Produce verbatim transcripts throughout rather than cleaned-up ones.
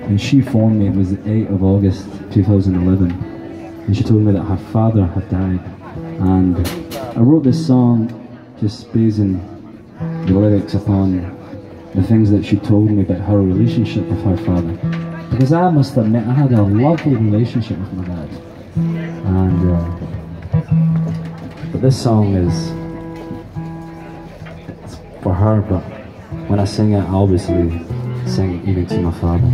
and she phoned me. It was the eighth of August two thousand eleven, and she told me that her father had died. And I wrote this song just basing the lyrics upon the things that she told me about her relationship with her father, because I must admit I had a lovely relationship with my dad. And uh, but this song is it's for her, but when I sing it, I obviously sing it even to my father.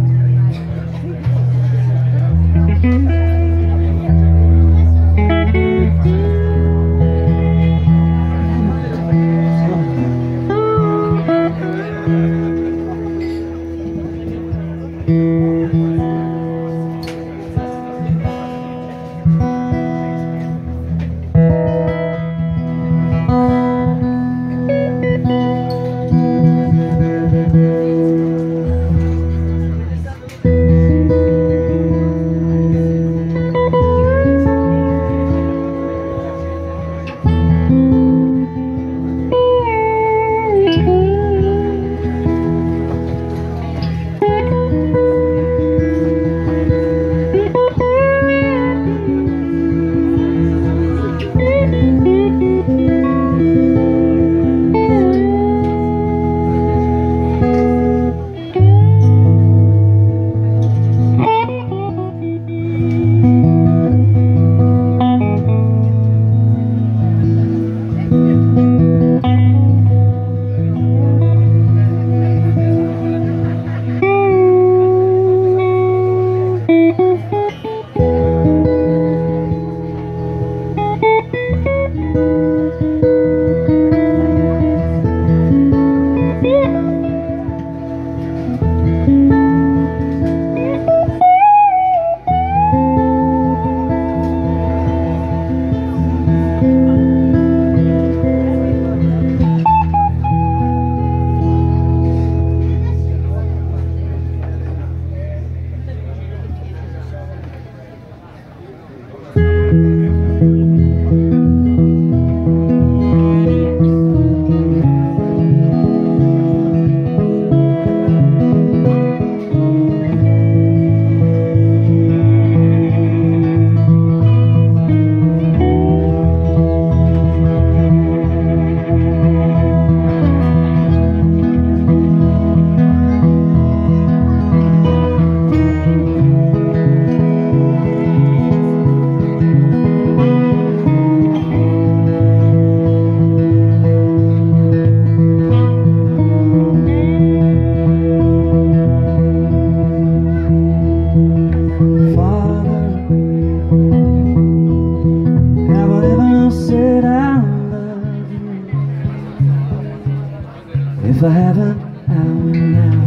If I haven't, I will now.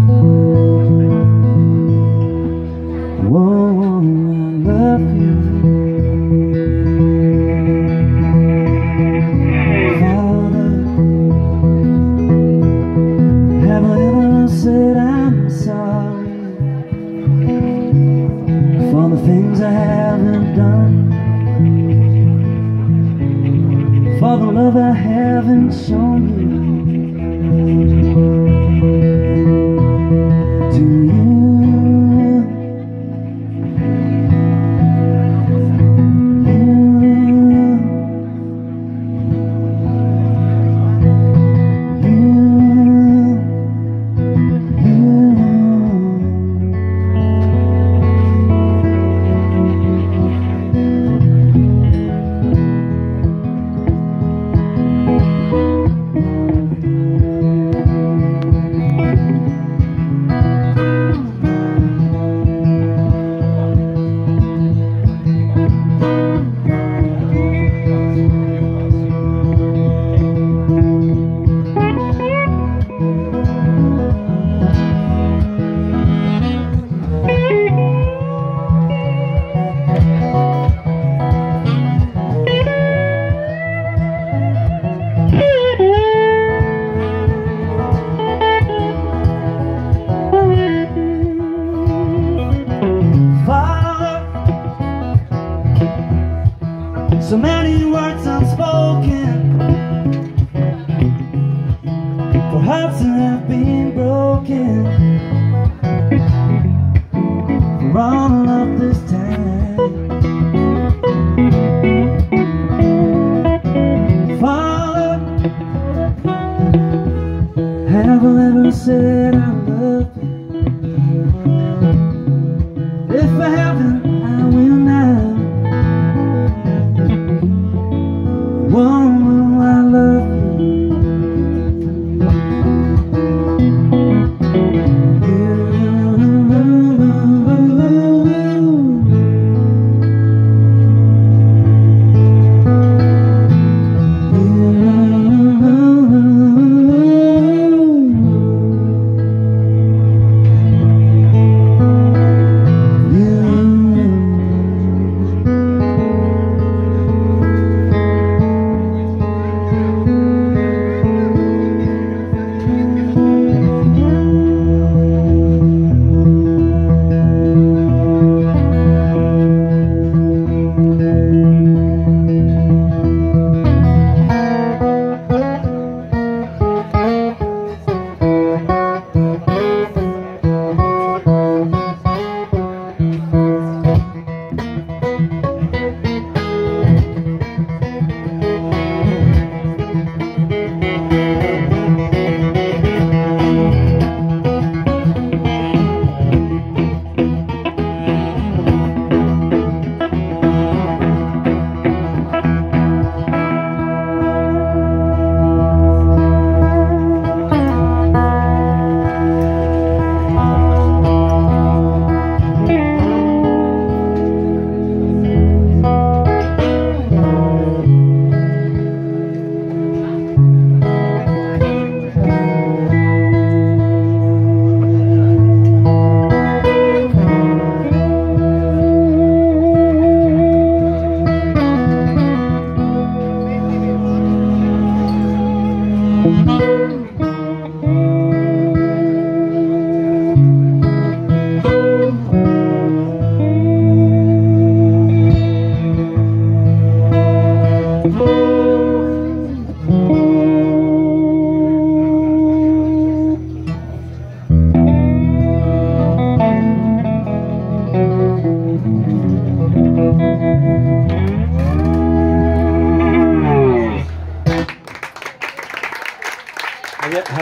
Whoa, I love you, Father. Have I ever said I'm sorry for the things I haven't done, for the love I haven't shown you? To you, so many words unspoken, for hearts that have been broken.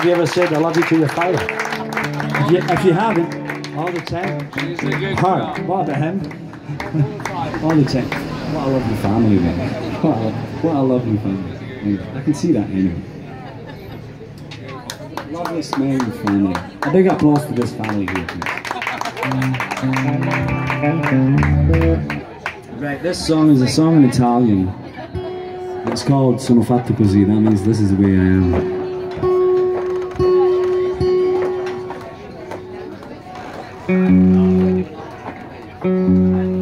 you ever said I love you to your father? If you, if you haven't, all the time. Heart. What about him? All the time. What a lovely family, man. What a, what a lovely family. I can see that anyway. Lovely smiling family. A big applause for this family here, please. Right, this song is a song in Italian. It's called Sono fatto così. That means this is the way I am. Thank you.